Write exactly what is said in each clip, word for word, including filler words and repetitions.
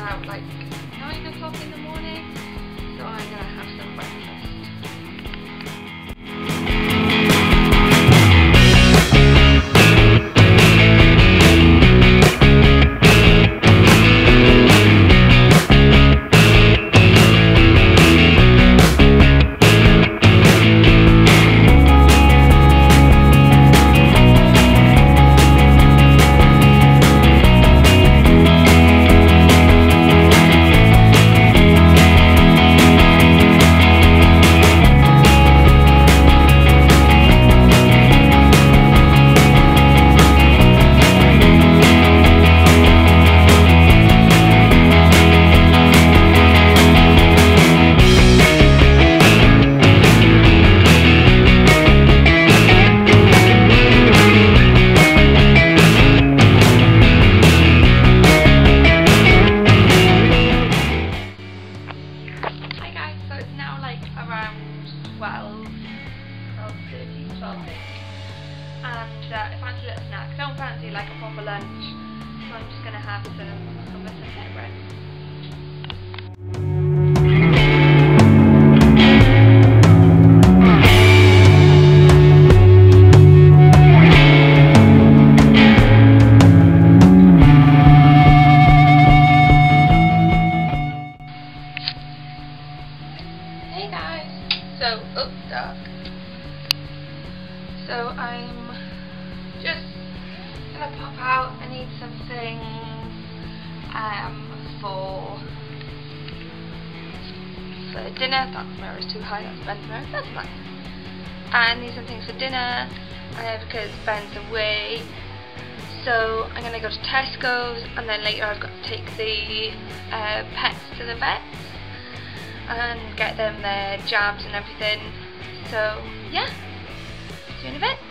about like nine o'clock in the morning, so I'm gonna have some breakfast. And uh, I fancy a little snack. I don't fancy like a proper lunch, so I'm just gonna have some hummus and peanut bread. Hey guys. So, oh, dark. So I'm just gonna pop out. I need some things um, for for dinner. That mirror is too high. That's Ben's mirror. That's nice. I need some things for dinner uh, because Ben's away. So I'm gonna go to Tesco's, and then later I've got to take the uh, pets to the vets and get them their jabs and everything. So yeah. See you in a bit.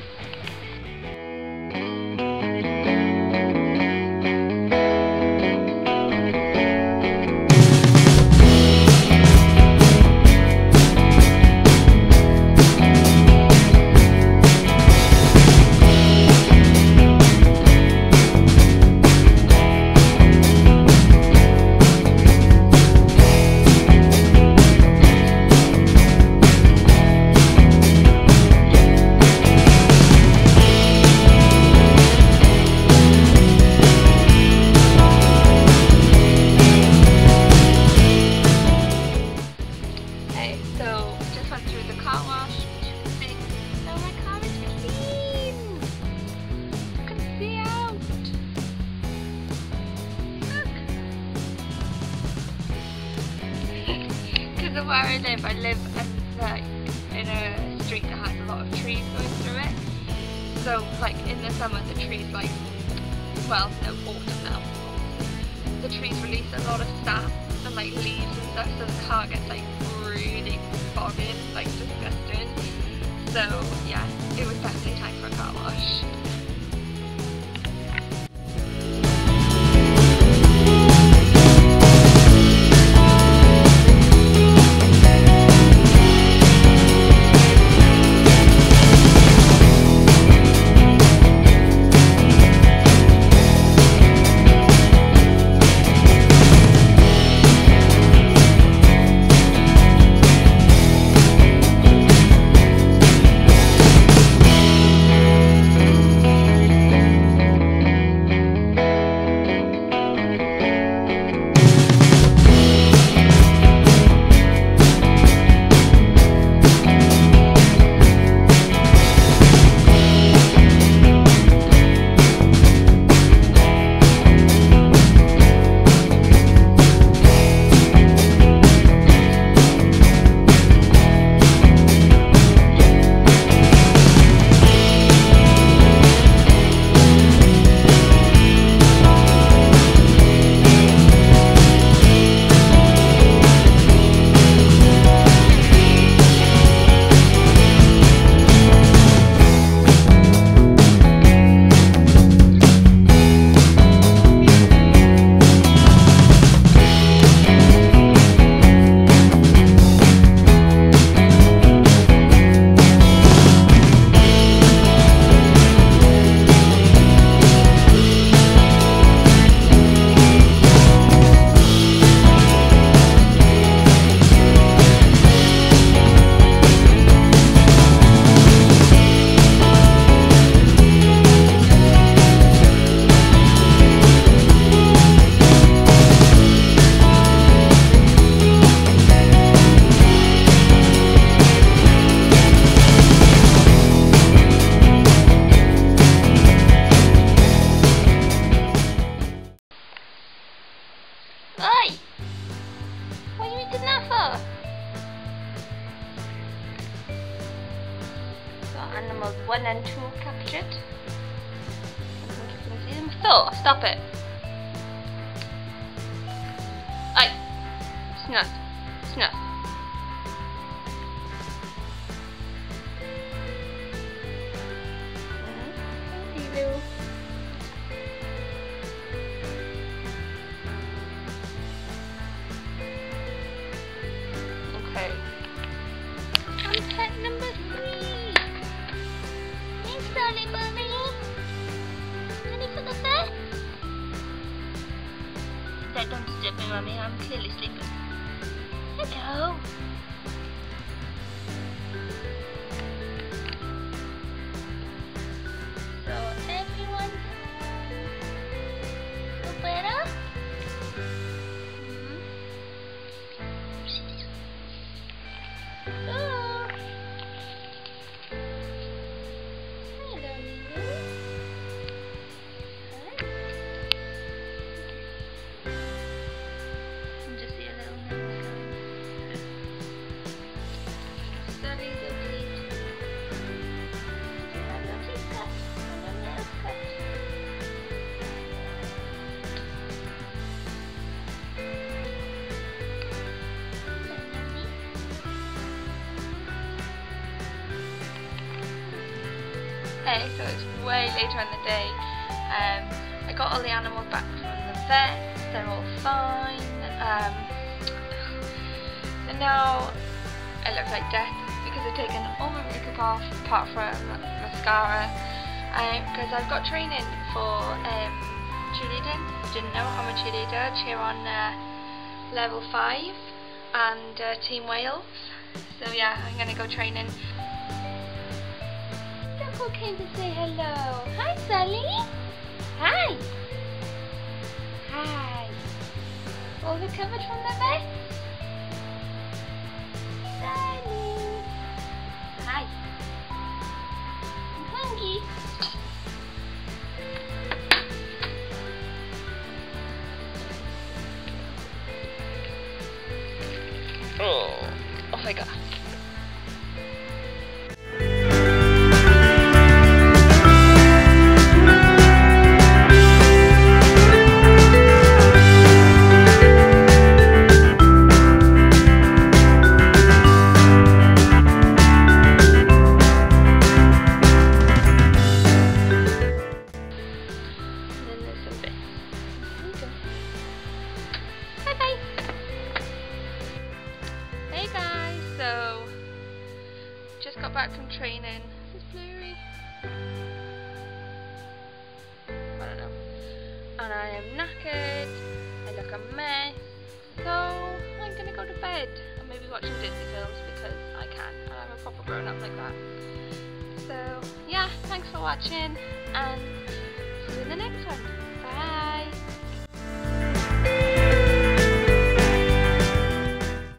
Where I live, I live in, like, in a street that has a lot of trees going through it. So, like, in the summer, the trees, like, well, no, autumn now. The trees release a lot of sap and, like, leaves and stuff, so the car gets, like, really foggy and, like, disgusting. So, yeah, it was definitely time for a car wash. and then tool captured. I think you can see them. Thor, stop it. Aye. Snuff. Snuff. Hello. Okay. I'm pet number three. Thanks, darling mommy. Ready for the bed? Dad, don't disturb me, mommy. I'm clearly sleeping. Hello. So everyone feel better? Oh. Hello, Lulu. Hi. And just see a little nose. Sorry, the teeth. Do you have your teeth cut? And your nails cut? Hey, so it's way later in the day. Um, I got all the animals back from the vet, they're all fine. Um, and now I look like death because I've taken all my makeup off apart from mascara. Because um, I've got training for um, cheerleading. Didn't know I'm a cheerleader, cheer on uh, level five and uh, Team Wales. So yeah, I'm going to go training. Who came to say hello? Hi, Sally. Hi. Hi. All recovered from the vet? Sally. Hi. I'm hungry. Oh, off I go. Hey guys, so just got back from training. This is blurry. I don't know. And I am knackered. I look a mess. So I'm gonna go to bed and maybe watch some Disney films because I can. And I'm a proper grown up like that. So yeah, thanks for watching and see you in the next one.